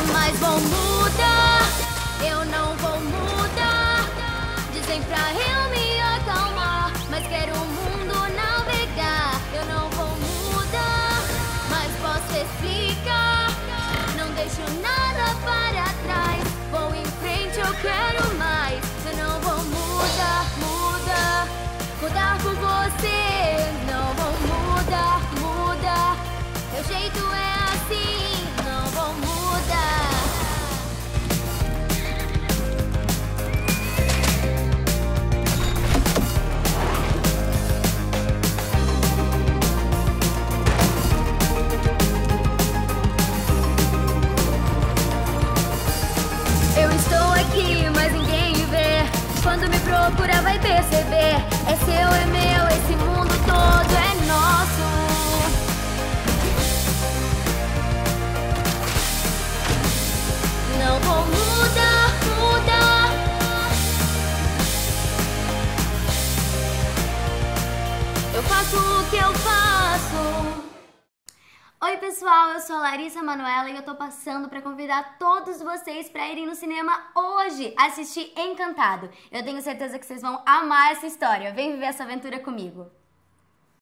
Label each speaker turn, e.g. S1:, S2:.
S1: Jamais vou mudar, eu não vou mudar. Dizem pra eu me acalmar, mas quero o mundo navegar. Eu não vou mudar, mas posso explicar. Não deixo nada para trás, vou em frente, eu quero mais. Eu não vou mudar, mudar por você. Não vou mudar, meu jeito é assim. Não vou mudar. Eu estou aqui, mas ninguém me vê. Quando me procura vai perceber. É seu, é meu, esse mundo todo é nosso. Não vou mudar. Eu faço o que eu faço. Oi pessoal, eu sou a Larissa Manoela e eu tô passando pra convidar todos vocês pra irem no cinema hoje assistir Encantado. Eu tenho certeza que vocês vão amar essa história. Vem viver essa aventura comigo.